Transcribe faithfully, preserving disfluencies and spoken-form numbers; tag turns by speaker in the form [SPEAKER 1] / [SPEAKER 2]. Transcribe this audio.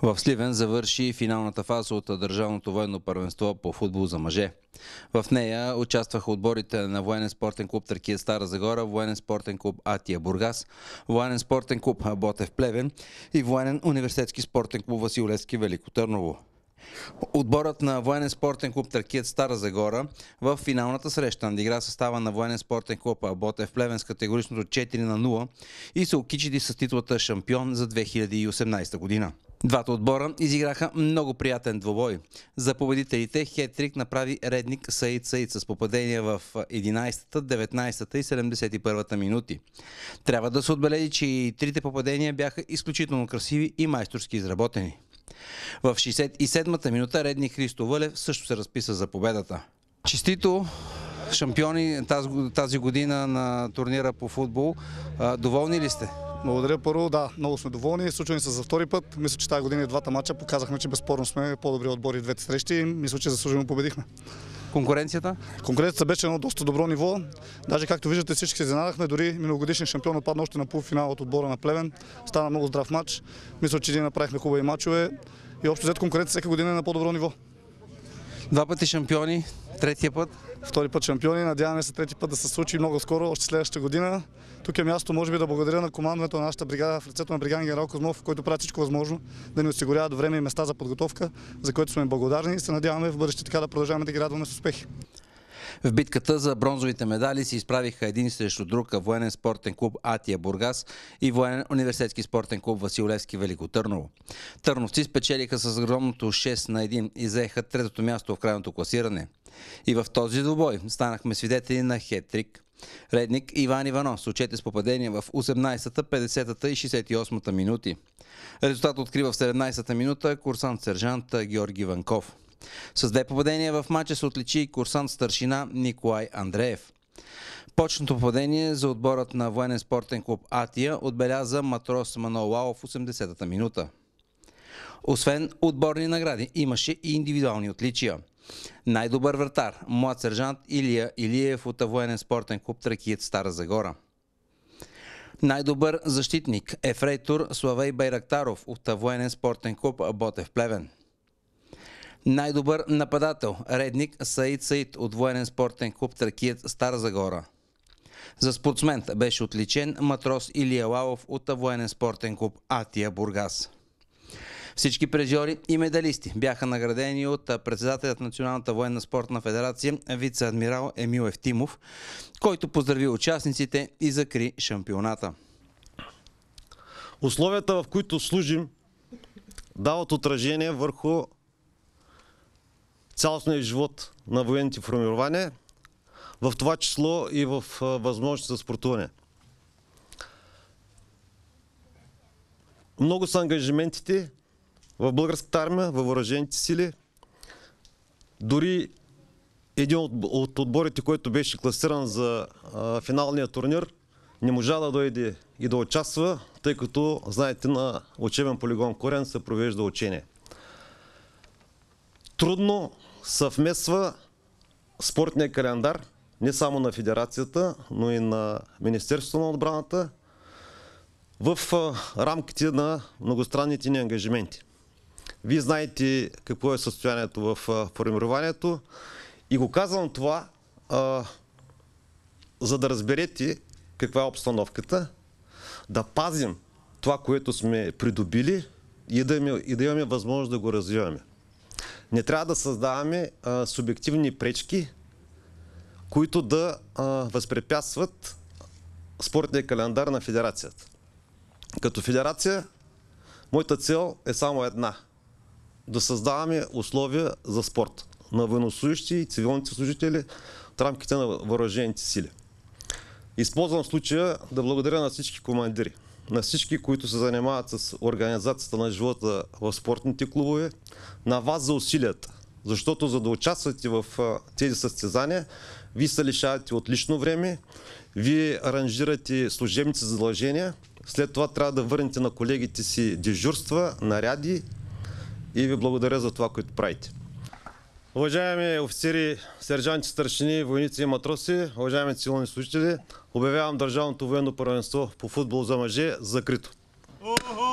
[SPEAKER 1] В Сливен завърши финалната фаза от Държавното военно първенство по футбол за мъже. В нея участваха отборите на Военен спортен клуб Тракия Стара Загора, Военен спортен клуб Атия Бургас, Военен спортен клуб Ботев Плевен и Военен университетски спортен клуб Васил Левски Велико Търново. Отборът на Военен спортен клуб Тракия Стара Загора в финалната среща надигра състава на Военен спортен клуб Ботев Плевен с категоричното четири на нула и се окичили с титлата шампион за две хиляди и осемнадесета година. Двата отбора изиграха много приятен двубой. За победителите хет-трик направи редник Саид Саид с попадения в единадесетата, деветнадесетата и седемдесет и първата минути. Трябва да се отбележи, че и трите попадения бяха изключително красиви и майсторски изработени. В шейсет и седмата минута редник Христо Вълев също се разписа за победата. Честито шампиони тази, тази година на турнира по футбол. Доволни ли сте?
[SPEAKER 2] Благодаря първо, да, много сме доволни. Случвани се за втори път. Мисля, че тази година и двата матча показахме, че безспорно сме по-добри отбори в двете срещи и мисля, че заслужено победихме.
[SPEAKER 1] Конкуренцията?
[SPEAKER 2] Конкуренцията беше на доста добро ниво. Даже както виждате, всички се изненадахме. Дори миналогодишен шампион отпадна още на полуфинал от отбора на Плевен. Стана много здрав матч. Мисля, че ние направихме хубави матчове и общо взето конкуренцията всяка година е на по-добро ниво.
[SPEAKER 1] Два пъти шампиони, третия път?
[SPEAKER 2] Втори път шампиони. Надяваме се трети път да се случи много скоро, още следващата година. Тук е място, може би, да благодаря на командването на нашата бригада в лицето на бригаден генерал Козмов, който прави всичко възможно да ни осигуряват време и места за подготовка, за което сме благодарни и се надяваме в бъдеще така да продължаваме да ги радваме с успехи.
[SPEAKER 1] В битката за бронзовите медали се изправиха един срещу друг Военен спортен клуб Атия Бургас и Военен университетски спортен клуб Васил Левски Велико Търново. Търновци спечелиха с огромното шест на едно и заеха третото място в крайното класиране. И в този двубой станахме свидетели на хет-трик. Редник Иван Иванов с отчете с попадения в осемнадесетата, петдесетата и шейсет и осмата минути. Резултат открива в седемнадесетата минута курсант-сержант Георги Ванков. С две попадения в матча се отличи и курсант-старшина Николай Андреев. Почното попадение за отборът на Военен спортен клуб Атия отбеляза матрос Манол Лао в осемдесетата минута. Освен отборни награди, имаше и индивидуални отличия. Най-добър вратар, млад сержант Илия Илиев от Военен спортен клуб Тракиец Стара Загора. Най-добър защитник, ефрейтор Славей Байрактаров от Военен спортен клуб Ботев Плевен. Най-добър нападател, редник Саид Саид от Военен спортен клуб Тракиец Стара Загора. За спортсмен беше отличен матрос Илия Лалов от Военен спортен клуб Атия Бургас. Всички призьори и медалисти бяха наградени от председателят на Националната военна спортна федерация вице-адмирал Емил Евтимов, който поздрави участниците и закри шампионата.
[SPEAKER 3] Условията, в които служим, дават отражение върху цялостния живот на военните формирования, в това число и в възможност за спортуване. Много са ангажиментите в българската армия, във въоръжените сили. Дори един от отборите, който беше класиран за а, финалния турнир, не можа да дойде и да участва, тъй като, знаете, на учебен полигон Корен се провежда учение. Трудно съвмества спортния календар, не само на Федерацията, но и на Министерството на отбраната, в а, рамките на многостранните ни ангажименти. Вие знаете какво е състоянието в а, формированието и го казвам това, а, за да разберете каква е обстановката, да пазим това, което сме придобили и да имаме, и да имаме възможност да го развиваме. Не трябва да създаваме а, субективни пречки, които да а, възпрепятстват спортния календар на Федерацията. Като федерация, моята цел е само една. Да създаваме условия за спорт на военнослужещи и цивилните служители в рамките на въоръжените сили. Използвам случая да благодаря на всички командири, на всички, които се занимават с организацията на живота в спортните клубове, на вас за усилията. Защото за да участвате в тези състезания, вие се лишавате от лично време, вие аранжирате служебните задължения, след това трябва да върнете на колегите си дежурства, наряди и ви благодаря за това, което правите. Уважаеми офицери, сержанти, старшини, войници и матроси, уважаеми цивилни служители, обявявам Държавното военно първенство по футбол за мъже закрито.